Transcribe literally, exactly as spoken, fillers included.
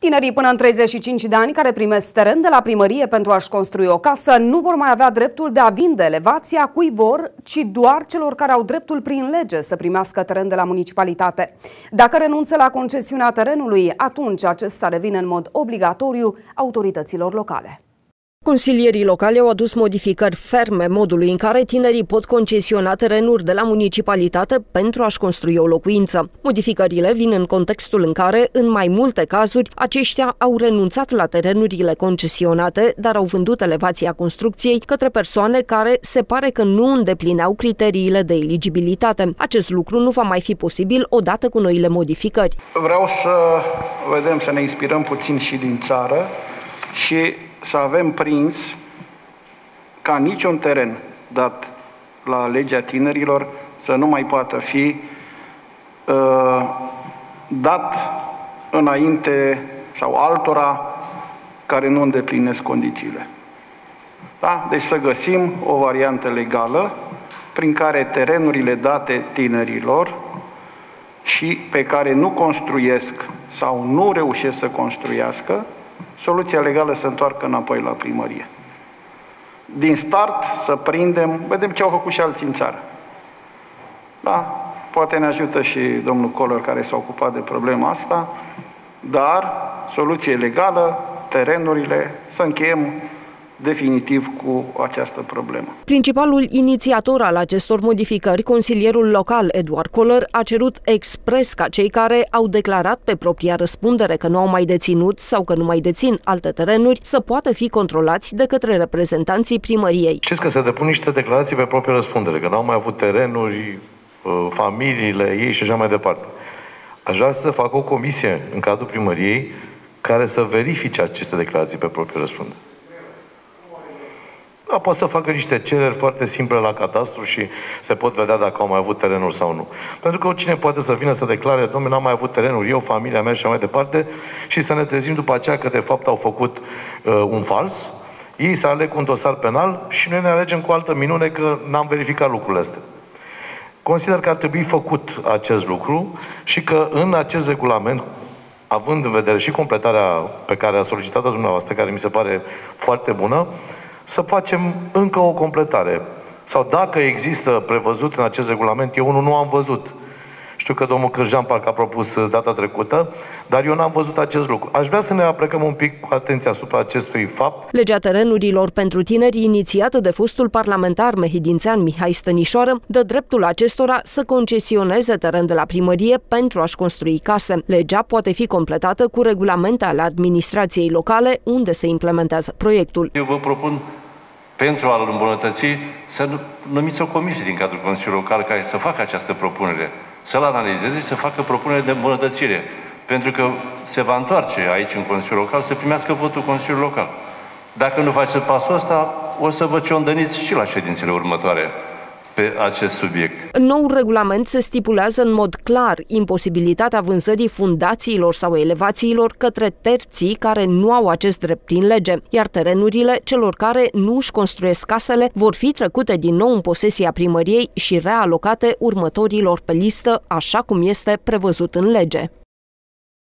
Tinerii până în treizeci și cinci de ani care primesc teren de la primărie pentru a-și construi o casă nu vor mai avea dreptul de a vinde elevația cui vor, ci doar celor care au dreptul prin lege să primească teren de la municipalitate. Dacă renunță la concesiunea terenului, atunci acesta revine în mod obligatoriu autorităților locale. Consilierii locali au adus modificări ferme modului în care tinerii pot concesiona terenuri de la municipalitate pentru a-și construi o locuință. Modificările vin în contextul în care, în mai multe cazuri, aceștia au renunțat la terenurile concesionate, dar au vândut elevația construcției către persoane care se pare că nu îndeplineau criteriile de eligibilitate. Acest lucru nu va mai fi posibil odată cu noile modificări. Vreau să vedem, să ne inspirăm puțin și din țară și să avem prins ca niciun teren dat la legea tinerilor să nu mai poată fi uh, dat înainte sau altora care nu îndeplinesc condițiile. Da? Deci să găsim o variantă legală prin care terenurile date tinerilor și pe care nu construiesc sau nu reușesc să construiască, soluția legală să întoarcă înapoi la primărie. Din start să prindem, vedem ce au făcut și alții în țară. Da, poate ne ajută și domnul Color care s-a ocupat de problema asta, dar soluție legală, terenurile, să încheiem definitiv cu această problemă. Principalul inițiator al acestor modificări, consilierul local Eduard Color, a cerut expres ca cei care au declarat pe propria răspundere că nu au mai deținut sau că nu mai dețin alte terenuri să poată fi controlați de către reprezentanții primăriei. Știți că se depun niște declarații pe propria răspundere, că nu au mai avut terenuri, familiile ei și așa mai departe. Aș vrea să facă o comisie în cadrul primăriei care să verifice aceste declarații pe propria răspundere. Da, poate să facă niște cereri foarte simple la cadastru și se pot vedea dacă au mai avut terenuri sau nu. Pentru că oricine poate să vină să declare, domnule, n-am mai avut terenuri, eu, familia mea și așa mai departe, și să ne trezim după aceea că de fapt au făcut uh, un fals, ei să aleg un dosar penal și noi ne alegem cu altă minune că n-am verificat lucrurile astea. Consider că ar trebui făcut acest lucru și că în acest regulament, având în vedere și completarea pe care a solicitat-o dumneavoastră, care mi se pare foarte bună, să facem încă o completare. Sau dacă există prevăzut în acest regulament, eu unul nu am văzut. Știu că domnul Cârjan parcă a propus data trecută, dar eu n-am văzut acest lucru. Aș vrea să ne aplecăm un pic cu atenție asupra acestui fapt. Legea terenurilor pentru tineri, inițiată de fostul parlamentar mehedințean Mihai Stănișoară, dă dreptul acestora să concesioneze teren de la primărie pentru a-și construi case. Legea poate fi completată cu regulamente ale administrației locale, unde se implementează proiectul. Eu vă propun, pentru a-l îmbunătăți, să numiți o comisie din cadrul Consiliului Local care să facă această propunere, să-l analizeze și să facă propunere de îmbunătățire. Pentru că se va întoarce aici în Consiliul Local să primească votul Consiliului Local. Dacă nu faceți pasul ăsta, o să vă ciondăniți și la ședințele următoare pe acest subiect. În noul regulament se stipulează în mod clar imposibilitatea vânzării fundațiilor sau elevațiilor către terții care nu au acest drept prin lege, iar terenurile celor care nu își construiesc casele vor fi trecute din nou în posesia primăriei și realocate următorilor pe listă, așa cum este prevăzut în lege.